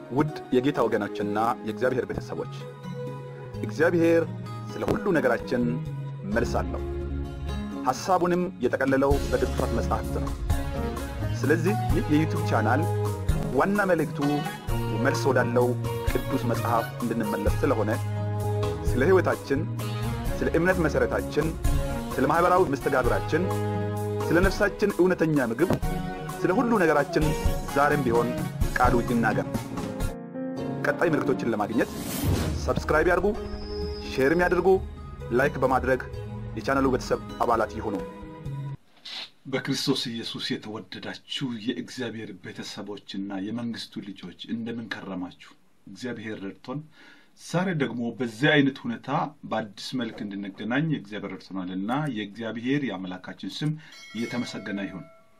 ውድ የጌታ ወገኖችና የእግዚአብሔር ቤተሰቦች እግዚአብሔር ስለ ሁሉ ነገራችን መልስ አለው። ሐሳቡንም የጠቀለለው በቅዱሳት መጻሕፍት ነው። ስለዚህ ይህ የዩቲዩብ ቻናል ዋና መልእክቱ መልስ ወዳለው ቅዱስ መጽሐፍ እንድንመለስ ስለሆነ ስለ ሕይወታችን፣ ስለ እምነት መሰረታችን፣ ስለ ማህበራዊ መስተጋብራችን፣ ስለ ነፍሳችን እውነተኛ ምግብ፣ ስለ ሁሉ ነገራችን ዛሬም ቢሆን ቃሉ ይናገር። ቀጣይ መልእክቶችን ለማግኘት ሰብስክራይብ ያድርጉ፣ ሼር ያድርጉ፣ ላይክ በማድረግ የቻናሉ ቤተሰብ አባላት ይሁኑ። በክርስቶስ ኢየሱስ የተወደዳችሁ የእግዚአብሔር ቤተሰቦችና የመንግስቱ ልጆች እንደምን ከረማችሁ? እግዚአብሔር ረድቶን ዛሬ ደግሞ በዚህ አይነት ሁኔታ በአዲስ መልክ እንድንገናኝ እግዚአብሔር ረድቶናልና የእግዚአብሔር የአምላካችን ስም የተመሰገነ ይሁን።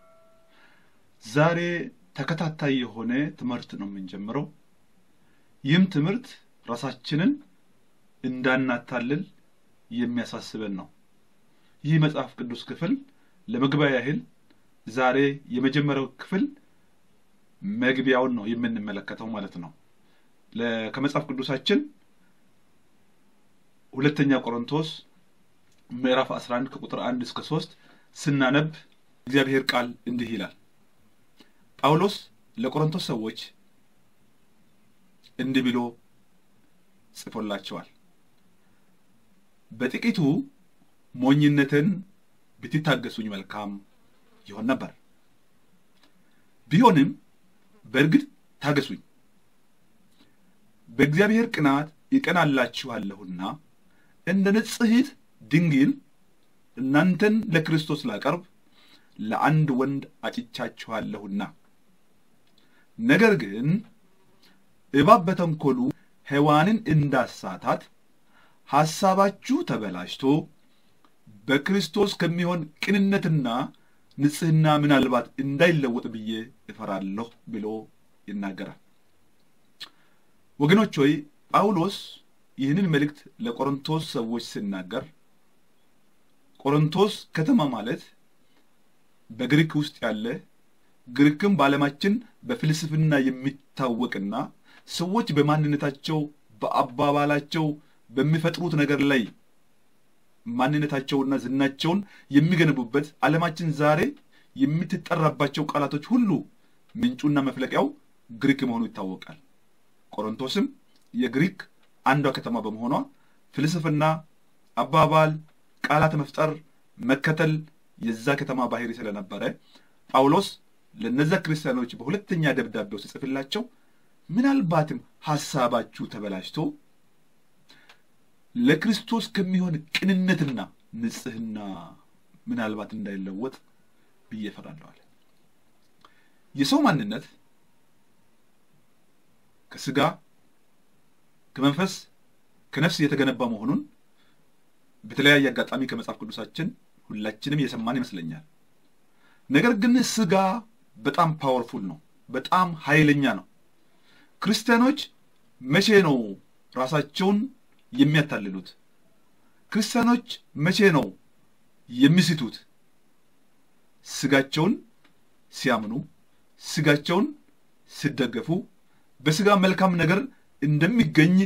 ዛሬ ተከታታይ የሆነ ትምህርት ነው የምንጀምረው። ይህም ትምህርት ራሳችንን እንዳናታልል የሚያሳስበን ነው። ይህ መጽሐፍ ቅዱስ ክፍል ለመግቢያ ያህል ዛሬ የመጀመሪያው ክፍል መግቢያውን ነው የምንመለከተው ማለት ነው። ከመጽሐፍ ቅዱሳችን ሁለተኛ ቆሮንቶስ ምዕራፍ 11 ከቁጥር 1 እስከ 3 ስናነብ እግዚአብሔር ቃል እንዲህ ይላል። ጳውሎስ ለቆሮንቶስ ሰዎች እንዲህ ብሎ ጽፎላቸዋል። በጥቂቱ ሞኝነትን ብትታገሱኝ መልካም ይሆን ነበር። ቢሆንም በእርግጥ ታገሱኝ። በእግዚአብሔር ቅናት ይቀናላችኋለሁና እንደ ንጽሕት ድንግል እናንተን ለክርስቶስ ላቀርብ ለአንድ ወንድ አጭቻችኋለሁና። ነገር ግን እባብ በተንኰሉ ሔዋንን እንዳሳታት ሐሳባችሁ ተበላሽቶ በክርስቶስ ከሚሆን ቅንነትና ንጽሕና ምናልባት እንዳይለወጥ ብዬ እፈራለሁ ብሎ ይናገራል። ወገኖች ሆይ ጳውሎስ ይህንን መልእክት ለቆሮንቶስ ሰዎች ሲናገር ቆሮንቶስ ከተማ ማለት በግሪክ ውስጥ ያለ ግሪክም በዓለማችን በፍልስፍና የሚታወቅና ሰዎች በማንነታቸው በአባባላቸው በሚፈጥሩት ነገር ላይ ማንነታቸውና ዝናቸውን የሚገነቡበት ዓለማችን ዛሬ የምትጠራባቸው ቃላቶች ሁሉ ምንጩና መፍለቂያው ግሪክ መሆኑ ይታወቃል። ቆሮንቶስም የግሪክ አንዷ ከተማ በመሆኗ ፍልስፍና፣ አባባል፣ ቃላት መፍጠር፣ መከተል የዛ ከተማ ባህሪ ስለነበረ ጳውሎስ ለነዛ ክርስቲያኖች በሁለተኛ ደብዳቤው ሲጽፍላቸው ምናልባትም ሐሳባችሁ ተበላሽቶ ለክርስቶስ ከሚሆን ቅንነትና ንጽሕና ምናልባት እንዳይለወጥ ብዬ እፈራለሁ አለ። የሰው ማንነት ከስጋ ከመንፈስ ከነፍስ የተገነባ መሆኑን በተለያየ አጋጣሚ ከመጽሐፍ ቅዱሳችን ሁላችንም የሰማን ይመስለኛል። ነገር ግን ስጋ በጣም ፓወርፉል ነው፣ በጣም ኃይለኛ ነው። ክርስቲያኖች መቼ ነው ራሳቸውን የሚያታልሉት? ክርስቲያኖች መቼ ነው የሚስቱት? ስጋቸውን ሲያምኑ፣ ስጋቸውን ሲደገፉ፣ በስጋ መልካም ነገር እንደሚገኝ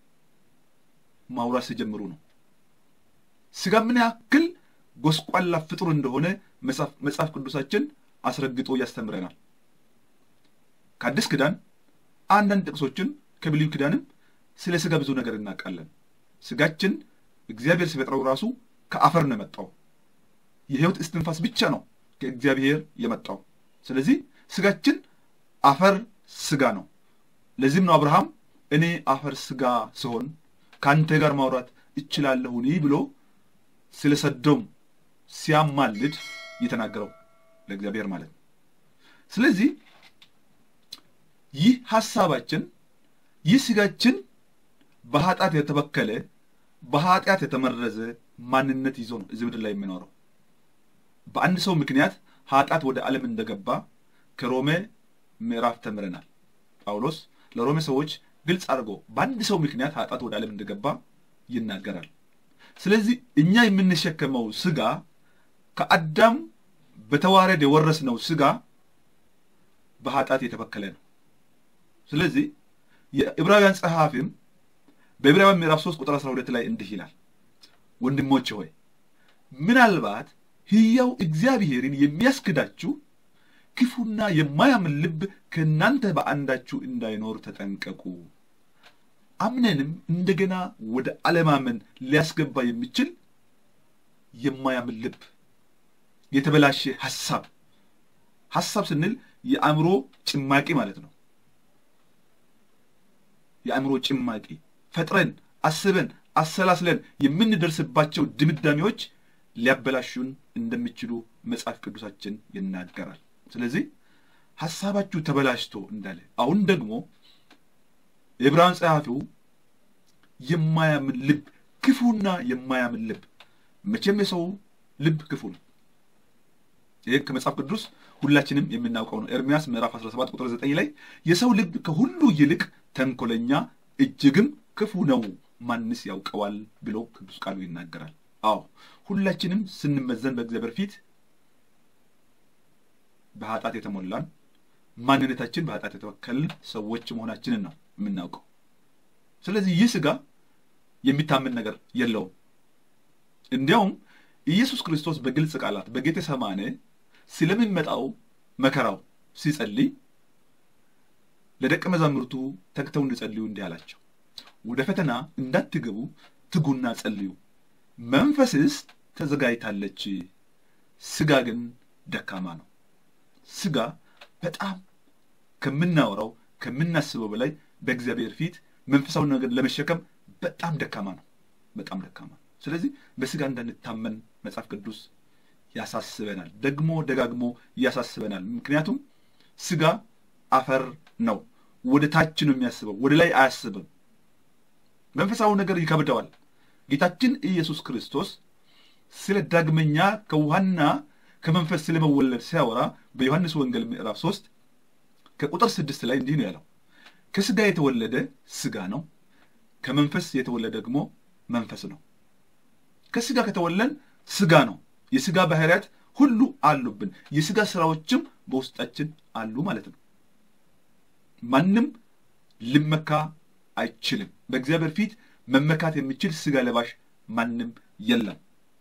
ማውራት ሲጀምሩ ነው። ስጋ ምን ያክል ጎስቋላ ፍጡር እንደሆነ መጽሐፍ ቅዱሳችን አስረግጦ ያስተምረናል። ከአዲስ ኪዳን አንዳንድ ጥቅሶችን ከብሉይ ኪዳንም ስለ ስጋ ብዙ ነገር እናውቃለን። ስጋችን እግዚአብሔር ሲፈጥረው ራሱ ከአፈር ነው የመጣው። የሕይወት እስትንፋስ ብቻ ነው ከእግዚአብሔር የመጣው። ስለዚህ ስጋችን አፈር ስጋ ነው። ለዚህም ነው አብርሃም እኔ አፈር ስጋ ስሆን ካንተ ጋር ማውራት እችላለሁኒ ብሎ ስለ ሰዶም ሲያማልድ የተናገረው ለእግዚአብሔር ማለት ነው። ስለዚህ ይህ ሐሳባችን ይህ ስጋችን በኃጢአት የተበከለ በኃጢአት የተመረዘ ማንነት ይዞ ነው እዚህ ምድር ላይ የሚኖረው። በአንድ ሰው ምክንያት ኃጢአት ወደ ዓለም እንደገባ ከሮሜ ምዕራፍ ተምረናል። ጳውሎስ ለሮሜ ሰዎች ግልጽ አድርጎ በአንድ ሰው ምክንያት ኃጢአት ወደ ዓለም እንደገባ ይናገራል። ስለዚህ እኛ የምንሸከመው ስጋ ከአዳም በተዋረድ የወረስነው ስጋ በኃጢአት የተበከለ ነው። ስለዚህ የዕብራውያን ጸሐፊም በዕብራውያን ምዕራፍ 3 ቁጥር 12 ላይ እንዲህ ይላል፣ ወንድሞቼ ሆይ ምናልባት ሕያው እግዚአብሔርን የሚያስክዳችሁ ክፉና የማያምን ልብ ከእናንተ በአንዳችሁ እንዳይኖር ተጠንቀቁ። አምነንም እንደገና ወደ አለማመን ሊያስገባ የሚችል የማያምን ልብ፣ የተበላሸ ሐሳብ ስንል የአእምሮ ጭማቂ ማለት ነው። የአእምሮ ጭማቂ ፈጥረን አስበን አሰላስለን የምንደርስባቸው ድምዳሜዎች ሊያበላሹን እንደሚችሉ መጽሐፍ ቅዱሳችን ይናገራል። ስለዚህ ሐሳባችሁ ተበላሽቶ እንዳለ አሁን ደግሞ የዕብራውያን ጸሐፊው የማያምን ልብ፣ ክፉና የማያምን ልብ፣ መቼም የሰው ልብ ክፉ ነው። ይህ ከመጽሐፍ ቅዱስ ሁላችንም የምናውቀው ነው። ኤርምያስ ምዕራፍ 17 ቁጥር 9 ላይ የሰው ልብ ከሁሉ ይልቅ ተንኮለኛ እጅግም ክፉ ነው፣ ማንስ ያውቀዋል ብሎ ቅዱስ ቃሉ ይናገራል። አዎ ሁላችንም ስንመዘን በእግዚአብሔር ፊት በኃጢአት የተሞላን ማንነታችን በኃጢአት የተወከልን ሰዎች መሆናችንን ነው የምናውቀው። ስለዚህ ይህ ሥጋ የሚታመን ነገር የለውም። እንዲያውም ኢየሱስ ክርስቶስ በግልጽ ቃላት በጌቴሰማኔ ስለሚመጣው መከራው ሲጸልይ ለደቀ መዛሙርቱ ተግተው እንዲጸልዩ እንዲህ አላቸው፣ ወደ ፈተና እንዳትገቡ ትጉና ጸልዩ። መንፈስስ ተዘጋጅታለች፣ ሥጋ ግን ደካማ ነው። ሥጋ በጣም ከምናወራው ከምናስበው በላይ በእግዚአብሔር ፊት መንፈሳዊ ነገር ለመሸከም በጣም ደካማ ነው፣ በጣም ደካማ ነው። ስለዚህ በሥጋ እንዳንታመን መጽሐፍ ቅዱስ ያሳስበናል፣ ደግሞ ደጋግሞ ያሳስበናል። ምክንያቱም ሥጋ አፈር ነው፣ ወደ ታች ነው የሚያስበው፣ ወደ ላይ አያስብም። መንፈሳዊ ነገር ይከብደዋል። ጌታችን ኢየሱስ ክርስቶስ ስለ ዳግመኛ ከውሃና ከመንፈስ ስለመወለድ ሲያወራ በዮሐንስ ወንጌል ምዕራፍ 3 ከቁጥር 6 ላይ እንዲህ ነው ያለው፣ ከሥጋ የተወለደ ሥጋ ነው፣ ከመንፈስ የተወለደ ደግሞ መንፈስ ነው። ከሥጋ ከተወለድን ሥጋ ነው፣ የሥጋ ባህሪያት ሁሉ አሉብን፣ የሥጋ ሥራዎችም በውስጣችን አሉ ማለት ነው። ማንም ሊመካ አይችልም። በእግዚአብሔር ፊት መመካት የሚችል ሥጋ ለባሽ ማንም የለም።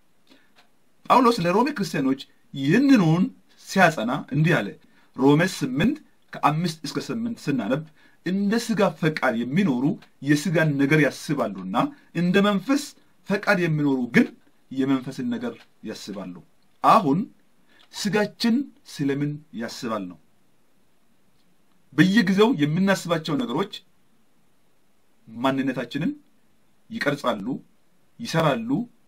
ጳውሎስ ለሮሜ ክርስቲያኖች ይህንኑን ሲያጸና እንዲህ አለ። ሮሜ 8 ከ5 እስከ 8 ስናነብ እንደ ሥጋ ፈቃድ የሚኖሩ የሥጋን ነገር ያስባሉና እንደ መንፈስ ፈቃድ የሚኖሩ ግን የመንፈስን ነገር ያስባሉ። አሁን ሥጋችን ስለምን ያስባል ነው። በየጊዜው የምናስባቸው ነገሮች ማንነታችንን ይቀርጻሉ፣ ይሰራሉ፣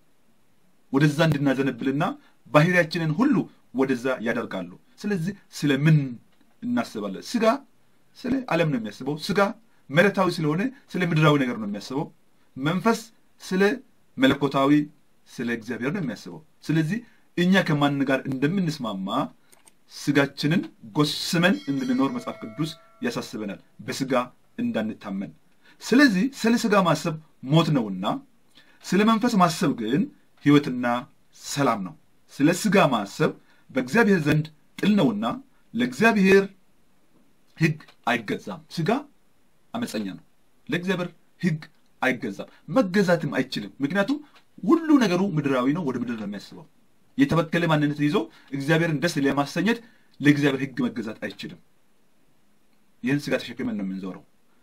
ወደዛ እንድናዘነብልና ባህሪያችንን ሁሉ ወደዛ ያደርጋሉ። ስለዚህ ስለምን እናስባለን? ሥጋ ስለ ዓለም ነው የሚያስበው። ሥጋ መሬታዊ ስለሆነ ስለ ምድራዊ ነገር ነው የሚያስበው። መንፈስ ስለ መለኮታዊ ስለ እግዚአብሔር ነው የሚያስበው። ስለዚህ እኛ ከማን ጋር እንደምንስማማ ሥጋችንን ጎስመን እንድንኖር መጽሐፍ ቅዱስ ያሳስበናል፣ በሥጋ እንዳንታመን። ስለዚህ ስለ ሥጋ ማሰብ ሞት ነውና ስለ መንፈስ ማሰብ ግን ሕይወትና ሰላም ነው። ስለ ሥጋ ማሰብ በእግዚአብሔር ዘንድ ጥል ነውና ለእግዚአብሔር ሕግ አይገዛም። ሥጋ አመፀኛ ነው፣ ለእግዚአብሔር ሕግ አይገዛም፣ መገዛትም አይችልም። ምክንያቱም ሁሉ ነገሩ ምድራዊ ነው፣ ወደ ምድር ነው የሚያስበው። የተበከለ ማንነት ይዞ እግዚአብሔርን ደስ ለማሰኘት ለእግዚአብሔር ሕግ መገዛት አይችልም። ይህን ሥጋ ተሸክመን ነው የምንዞረው።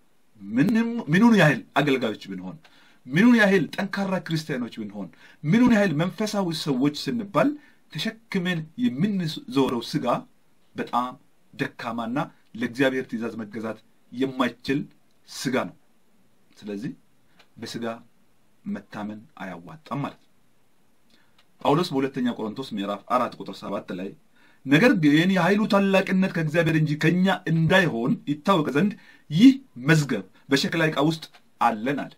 ምኑን ያህል አገልጋዮች ብንሆን፣ ምኑን ያህል ጠንካራ ክርስቲያኖች ብንሆን፣ ምኑን ያህል መንፈሳዊ ሰዎች ስንባል ተሸክመን የምንዞረው ሥጋ በጣም ደካማና ለእግዚአብሔር ትእዛዝ መገዛት የማይችል ሥጋ ነው። ስለዚህ በሥጋ መታመን አያዋጣም ማለት ነው። ጳውሎስ በሁለተኛ ቆሮንቶስ ምዕራፍ 4 ቁጥር 7 ላይ ነገር ግን የኃይሉ ታላቅነት ከእግዚአብሔር እንጂ ከእኛ እንዳይሆን ይታወቅ ዘንድ ይህ መዝገብ በሸክላ ዕቃ ውስጥ አለን አለ።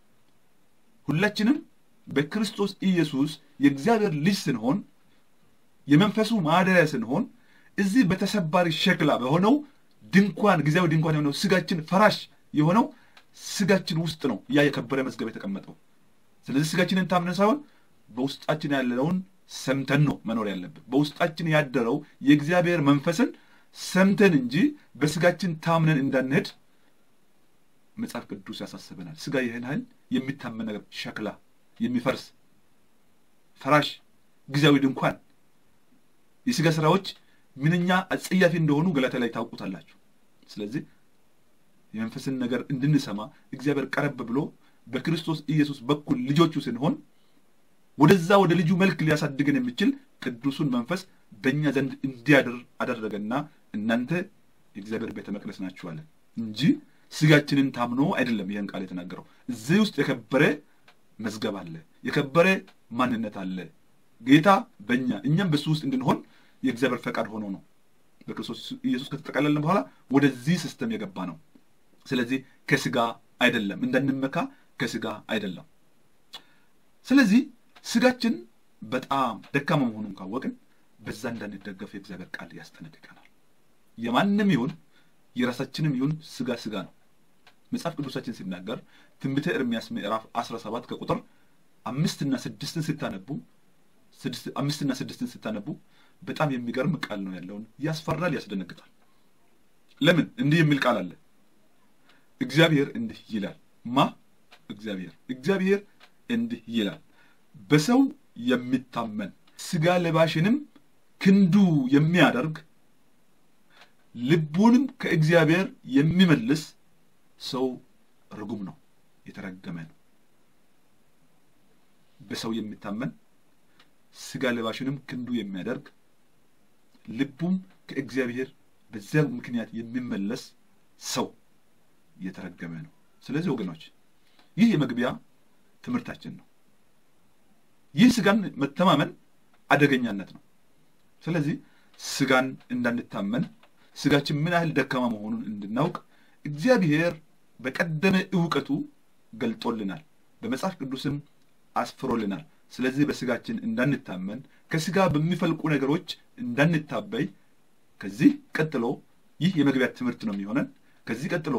ሁላችንም በክርስቶስ ኢየሱስ የእግዚአብሔር ልጅ ስንሆን፣ የመንፈሱ ማደሪያ ስንሆን፣ እዚህ በተሰባሪ ሸክላ በሆነው ድንኳን፣ ጊዜያዊ ድንኳን የሆነው ሥጋችን ፈራሽ የሆነው ሥጋችን ውስጥ ነው ያ የከበረ መዝገብ የተቀመጠው። ስለዚህ ሥጋችንን ታምነን ሳይሆን በውስጣችን ያለውን ሰምተን ነው መኖር ያለብን። በውስጣችን ያደረው የእግዚአብሔር መንፈስን ሰምተን እንጂ በሥጋችን ታምነን እንዳንሄድ መጽሐፍ ቅዱስ ያሳስበናል። ስጋ ይህን ኃይል የሚታመን ነገር ሸክላ የሚፈርስ ፈራሽ ጊዜያዊ ድንኳን የስጋ ስራዎች ምንኛ አጸያፊ እንደሆኑ ገላትያ ላይ ታውቁታላችሁ። ስለዚህ የመንፈስን ነገር እንድንሰማ እግዚአብሔር ቀረብ ብሎ በክርስቶስ ኢየሱስ በኩል ልጆቹ ስንሆን ወደዛ ወደ ልጁ መልክ ሊያሳድገን የሚችል ቅዱሱን መንፈስ በእኛ ዘንድ እንዲያድር አደረገና እናንተ የእግዚአብሔር ቤተ መቅደስ ናችሁ አለ እንጂ ስጋችንን ታምኖ አይደለም ይህን ቃል የተናገረው። እዚህ ውስጥ የከበረ መዝገብ አለ፣ የከበረ ማንነት አለ። ጌታ በእኛ እኛም በሱ ውስጥ እንድንሆን የእግዚአብሔር ፈቃድ ሆኖ ነው በክርስቶስ ኢየሱስ ከተጠቀለልን በኋላ ወደዚህ ሲስተም የገባ ነው። ስለዚህ ከስጋ አይደለም፣ እንዳንመካ ከስጋ አይደለም። ስለዚህ ስጋችን በጣም ደካማ መሆኑን ካወቅን በዛ እንዳንደገፍ የእግዚአብሔር ቃል ያስጠነቅቀናል። የማንም ይሁን የራሳችንም ይሁን ስጋ ነው። መጽሐፍ ቅዱሳችን ሲናገር ትንቢተ ኤርምያስ ምዕራፍ 17 ከቁጥር 5 እና 6 ስታነቡ 5 እና 6 ስታነቡ በጣም የሚገርም ቃል ነው ያለውን። ያስፈራል፣ ያስደነግጣል። ለምን እንዲህ የሚል ቃል አለ? እግዚአብሔር እንዲህ ይላል። እግዚአብሔር እንዲህ ይላል፣ በሰው የሚታመን ስጋ ለባሽንም ክንዱ የሚያደርግ ልቡንም ከእግዚአብሔር የሚመልስ ሰው ርጉም ነው፣ የተረገመ ነው። በሰው የሚታመን ስጋ ለባሽንም ክንዱ የሚያደርግ ልቡም ከእግዚአብሔር በዚያ ምክንያት የሚመለስ ሰው የተረገመ ነው። ስለዚህ ወገኖች ይህ የመግቢያ ትምህርታችን ነው። ይህ ስጋን መተማመን አደገኛነት ነው። ስለዚህ ስጋን እንዳንታመን ስጋችን ምን ያህል ደካማ መሆኑን እንድናውቅ እግዚአብሔር በቀደመ ዕውቀቱ ገልጦልናል፣ በመጽሐፍ ቅዱስም አስፍሮልናል። ስለዚህ በስጋችን እንዳንታመን ከስጋ በሚፈልቁ ነገሮች እንዳንታበይ ከዚህ ቀጥሎ ይህ የመግቢያ ትምህርት ነው የሚሆነን። ከዚህ ቀጥሎ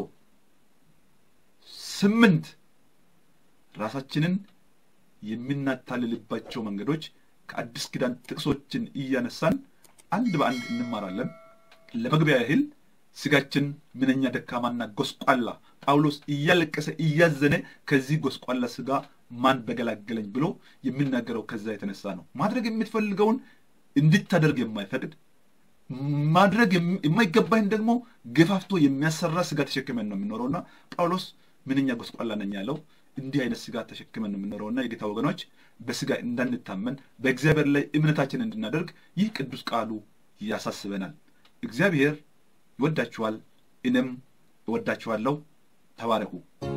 8 ራሳችንን የምናታልልባቸው መንገዶች ከአዲስ ኪዳን ጥቅሶችን እያነሳን አንድ በአንድ እንማራለን። ለመግቢያ ያህል ስጋችን ምንኛ ደካማና ጎስቋላ ጳውሎስ እያለቀሰ እያዘነ ከዚህ ጎስቋላ ስጋ ማን በገላገለኝ ብሎ የሚናገረው ከዛ የተነሳ ነው። ማድረግ የምትፈልገውን እንድታደርግ የማይፈቅድ ማድረግ የማይገባህን ደግሞ ገፋፍቶ የሚያሰራ ስጋ ተሸክመን ነው የምንኖረውና ጳውሎስ ምንኛ ጎስቋላ ነኝ ያለው እንዲህ አይነት ስጋ ተሸክመን ነው የምንኖረውና የጌታ ወገኖች በስጋ እንዳንታመን በእግዚአብሔር ላይ እምነታችንን እንድናደርግ ይህ ቅዱስ ቃሉ ያሳስበናል። እግዚአብሔር ይወዳችኋል፣ እኔም እወዳችኋለሁ። ተባረኩ።